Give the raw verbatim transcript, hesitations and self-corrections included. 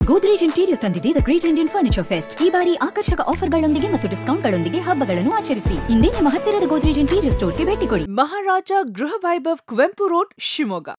Godrej Interio ತಂದಿದೆ the great Indian furniture fest. ಈ ಬಾರಿ ಆಕರ್ಷಕ ಆಫರ್ಗಳೊಂದಿಗೆ ಮತ್ತು ಡಿಸ್ಕೌಂಟ್ಗಳೊಂದಿಗೆ ಹಬ್ಬಗಳನ್ನು ಆಚರಿಸಿ. ಇಂದೇ ನಿಮ್ಮ ಹತ್ತಿರದ ಗೋದ್ರೇಜ್ ಇಂಟೀರಿಯರ್ ಸ್ಟೋರ್ಗೆ ಭೇಟಿ ಕೊಡಿ. ಮಹಾರಾಜ ಗೃಹ ವೈಭವ್ ಕುವೆಂಪು ರೋಡ್, ಶಿವಮೊಗ್ಗ.